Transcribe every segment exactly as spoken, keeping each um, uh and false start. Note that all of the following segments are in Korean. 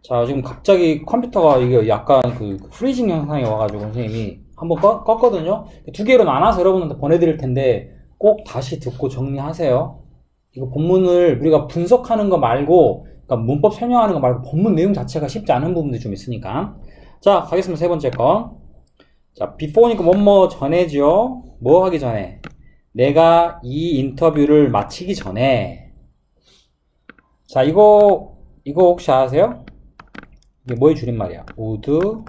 자, 지금 갑자기 컴퓨터가 이게 약간 그 프리징 현상이 와가지고 선생님이 한번 껐, 껐거든요. 두 개로 나눠서 여러분한테 보내드릴 텐데 꼭 다시 듣고 정리하세요. 이거 본문을 우리가 분석하는 거 말고, 그러니까 문법 설명하는 거 말고 본문 내용 자체가 쉽지 않은 부분들이 좀 있으니까. 자, 가겠습니다. 세 번째 거. 자, before니까 뭐뭐 전에죠. 뭐 하기 전에? 내가 이 인터뷰를 마치기 전에. 자, 이거 이거 혹시 아세요? 이게 뭐의 줄임말이야? would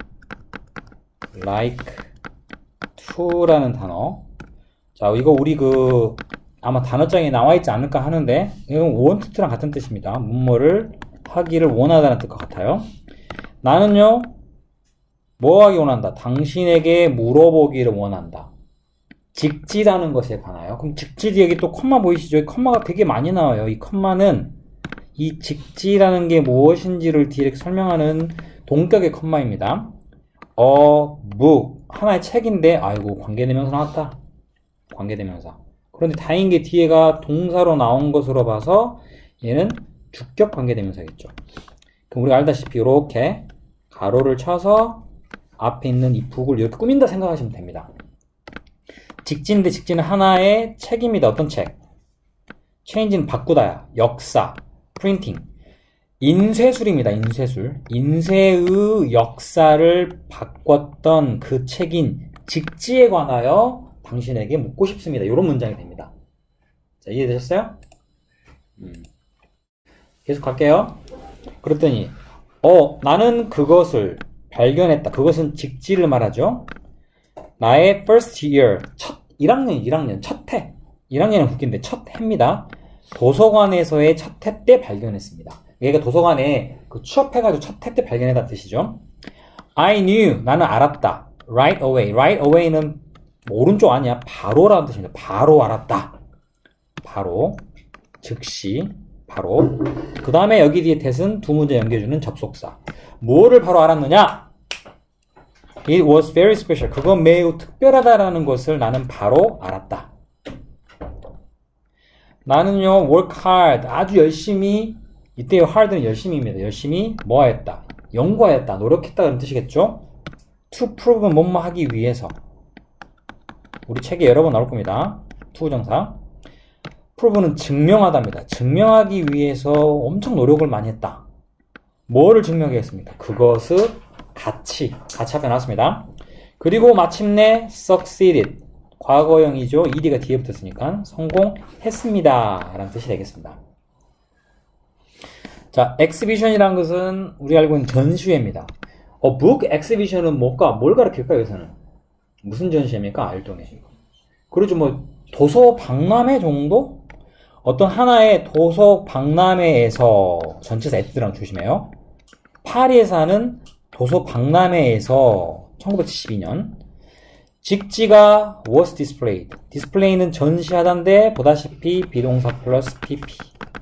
like to라는 단어. 자, 이거 우리 그 아마 단어장에 나와있지 않을까 하는데 이건 want to랑 같은 뜻입니다. 뭐뭐를 하기를 원하다는 뜻과 같아요. 나는요, 뭐 하기 원한다? 당신에게 물어보기를 원한다. 직지라는 것에 관하여. 그럼 직지 여기 또 컴마 보이시죠? 이 컴마가 되게 많이 나와요. 이 컴마는 이 직지라는 게 무엇인지를 디렉트 설명하는 동격의 컴마입니다. 어, book. 하나의 책인데, 아이고, 관계대명사 나왔다. 관계대명사. 그런데 다행인 게 뒤에가 동사로 나온 것으로 봐서 얘는 주격 관계대명사겠죠. 그럼 우리가 알다시피 이렇게 가로를 쳐서 앞에 있는 이 book을 이렇게 꾸민다 생각하시면 됩니다. 직지인데 직지는 하나의 책입니다. 어떤 책? change는 바꾸다야. 역사. printing. 인쇄술입니다. 인쇄술. 인쇄의 역사를 바꿨던 그 책인 직지에 관하여 당신에게 묻고 싶습니다. 이런 문장이 됩니다. 자, 이해되셨어요? 음. 계속 갈게요. 그랬더니 어, 나는 그것을 발견했다. 그것은 직지를 말하죠. 나의 first year, 첫 일 학년, 일 학년, 첫 해. 일 학년은 웃긴데 첫 해입니다. 도서관에서의 첫 해 때 발견했습니다. 얘가 도서관에 그 취업해가지고 첫 해 때 발견했다는 뜻이죠. I knew, 나는 알았다. Right away, right away는 뭐 오른쪽 아니야. 바로라는 뜻입니다. 바로 알았다. 바로, 즉시, 바로. 그 다음에 여기 뒤에 that은 두 문제 연결해주는 접속사. 뭐를 바로 알았느냐? It was very special. 그건 매우 특별하다라는 것을 나는 바로 알았다. 나는요, work hard. 아주 열심히, 이때의 hard는 열심히입니다. 열심히 뭐 하였다? 연구하였다. 노력했다는 뜻이겠죠? to prove는 뭐뭐 하기 위해서. 우리 책에 여러 번 나올 겁니다. to 정사. prove는 증명하다입니다. 증명하기 위해서 엄청 노력을 많이 했다. 뭐를 증명했습니까? 그것을 같이, 같이 앞에 나왔습니다. 그리고 마침내 succeeded. 과거형이죠. ed가 뒤에 붙었으니까 성공했습니다. 라는 뜻이 되겠습니다. 자, exhibition이라는 것은 우리가 알고 있는 전시회입니다. 어, book exhibition은 뭘까? 뭘 가르칠까요? 여기서는 무슨 전시회입니까? 알동에. 그러죠. 뭐 도서 박람회 정도? 어떤 하나의 도서 박람회에서, 전체에서 S랑 조심해요. 파리에서 하는 도서 박람회에서 천구백칠십이 년 직지가 was displayed. display는 전시하다인데 보다시피 비동사 플러스 pp.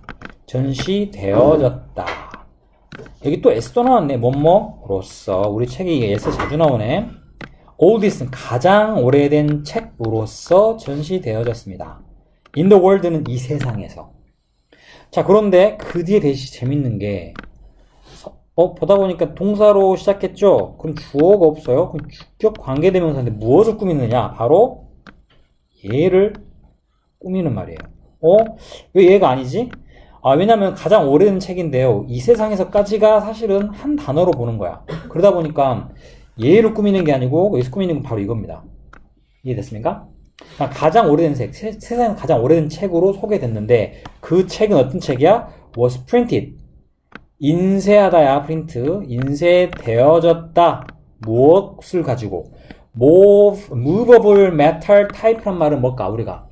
전시되어졌다. 여기 또 S도 나왔네. 뭐뭐로서. 우리 책이 S 자주 나오네. oldest는 가장 오래된 책으로서 전시되어졌습니다. in the world는 이 세상에서. 자, 그런데 그 뒤에 대시 재밌는 게 어, 보다 보니까 동사로 시작했죠? 그럼 주어가 없어요? 그럼 주격 관계대명사인데 무엇을 꾸미느냐? 바로 얘를 꾸미는 말이에요. 어? 왜 얘가 아니지? 아, 왜냐면 가장 오래된 책인데요. 이 세상에서까지가 사실은 한 단어로 보는 거야. 그러다 보니까 얘를 꾸미는 게 아니고 여기서 꾸미는 건 바로 이겁니다. 이해됐습니까? 가장 오래된 책, 세, 세상에서 가장 오래된 책으로 소개됐는데 그 책은 어떤 책이야? was printed. 인쇄하다야, 프린트. 인쇄되어졌다. 무엇을 가지고? move, movable metal type란 말은 뭘까, 우리가?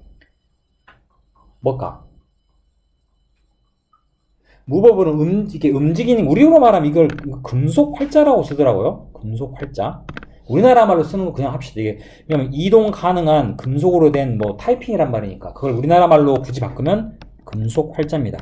뭘까? moveable은 음, 이게 움직이는, 우리로 말하면 이걸 금속 활자라고 쓰더라고요. 금속 활자. 우리나라 말로 쓰는 거 그냥 합시다. 이게, 왜냐면 이동 가능한 금속으로 된 뭐 타이핑이란 말이니까. 그걸 우리나라 말로 굳이 바꾸면 금속 활자입니다.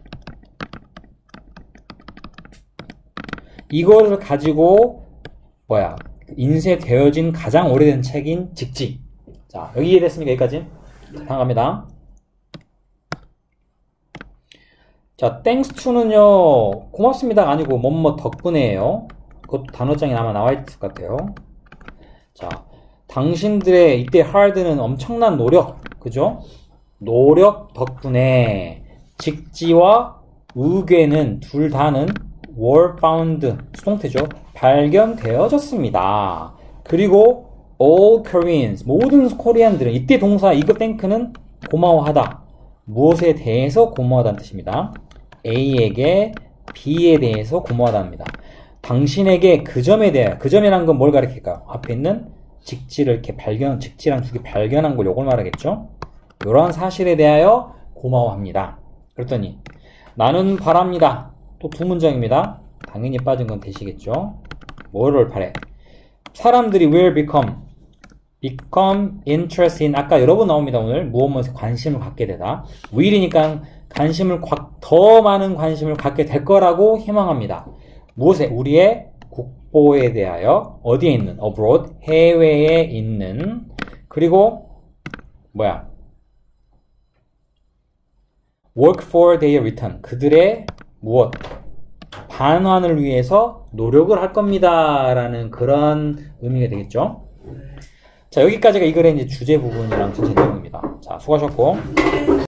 이거를 가지고 뭐야 인쇄되어진 가장 오래된 책인 직지. 자, 여기 이해됐습니까? 여기까지. 자, 다음 갑니다. 자, thanks to는요, 고맙습니다가 아니고 뭐뭐 덕분에예요. 그것도 단어장에 아마 나와 있을 것 같아요. 자, 당신들의 이때 hard는 엄청난 노력, 그죠? 노력 덕분에 직지와 의궤는 둘 다는 were found, 수동태죠. 발견되어졌습니다. 그리고 all Koreans, 모든 코리안들은 이때 동사 이거 thank는 고마워하다. 무엇에 대해서 고마워하다는 뜻입니다. A에게 B에 대해서 고마워하답니다. 당신에게 그 점에 대해, 그 점이란 건 뭘 가리킬까요? 앞에 있는 직지를 이렇게 발견, 직지랑 두 개 발견한 걸 요걸 말하겠죠? 이러한 사실에 대하여 고마워합니다. 그랬더니 나는 바랍니다. 또 두 문장입니다. 당연히 빠진 건 되시겠죠? 뭐를 바래? 사람들이 will become, become interested in, 아까 여러 번 나옵니다. 오늘 무엇 무엇에 관심을 갖게 되다. will이니까 관심을, 더 많은 관심을 갖게 될 거라고 희망합니다. 무엇에? 우리의 국보에 대하여, 어디에 있는? abroad, 해외에 있는, 그리고 뭐야? work for their return, 그들의 무엇? 반환을 위해서 노력을 할 겁니다. 라는 그런 의미가 되겠죠. 자, 여기까지가 이 글의 이제 주제 부분이랑 전체 내용입니다. 자, 수고하셨고.